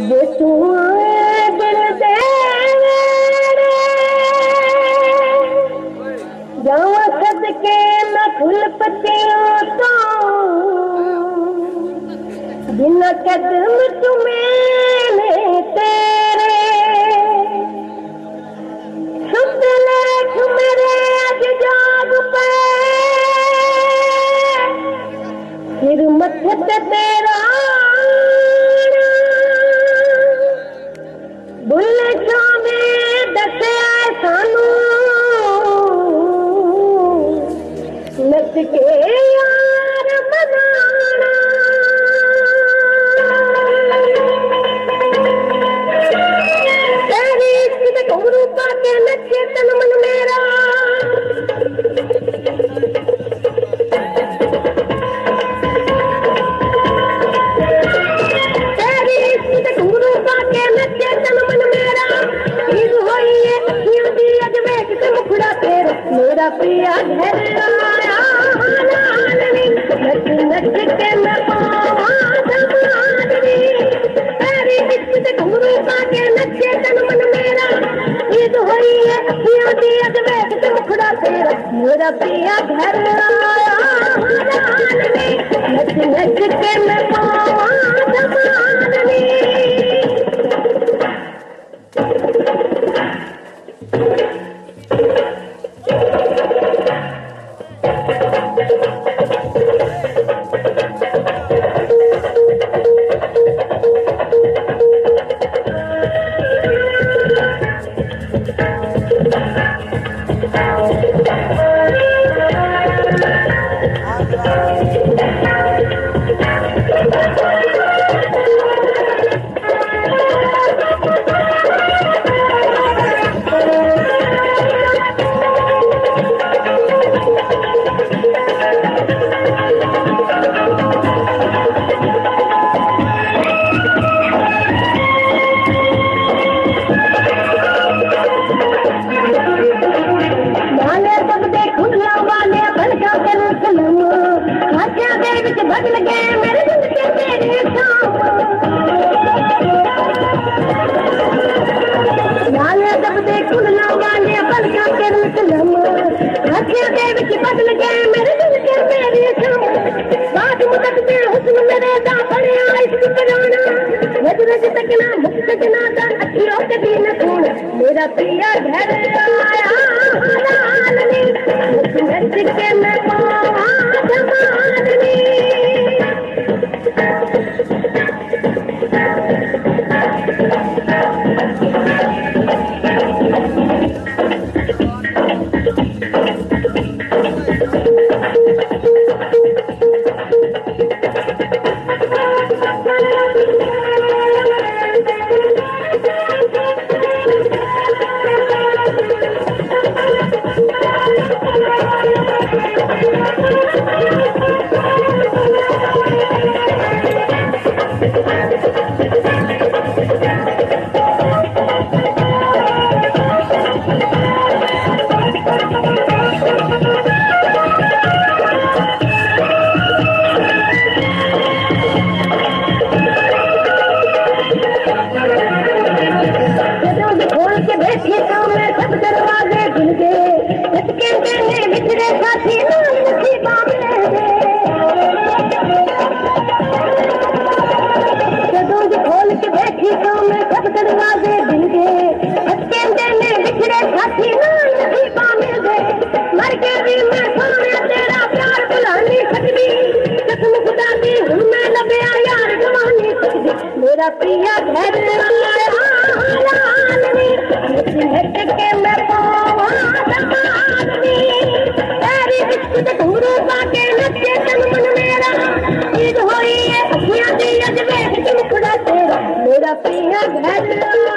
जे तू आए दिल दे जावा सदके मैं फुल पत्तियों तो बिना कदम तुम्हें तेरे शुभ लेख मेरे अज जाग पे फिर मथे ते तेरा बुल्ले शामे दसिया सानू नच के यार मनाना तेरी इश्क घुंघरू पाके नचे तन मन मेरा तेरी इश्क घुंघरू पाके नचे तन मन मेरा ईद होई है अखियां दी अज वेख ते मुखड़ा तेरा मेरा पिया घर आया नच नच के मैं पावा समाधि तेरी इश्क घुंघरू पाके नचे तन मन मेरा ईद होई है अखियां दी अज वेख ते मुखड़ा तेरा मेरा पिया घर आया नच नच के मैं पावा समाधि बदल गए मेरे दिल के तेरे शाम लाले जब दे खुलना वाले पलका के रुसलम हथिया दे विच बदल गए मेरे दिल के तेरे शाम बात मुदत दे हुस्न मेरे दा बड़िया इश्क कराना रज रज तकना मुख सजना दा अखियों के दिन खून मेरा पिया घर आया लालनी नच के मैं पावा समाधि मेरा पिया घर लालनी नच के मैं पावा समाधि तेरी इश्क घुंघरू पाके नचे तन मन मेरा ईद होई है अखियां दी अज वेख के मुखड़ा तेरा मेरा पिया घर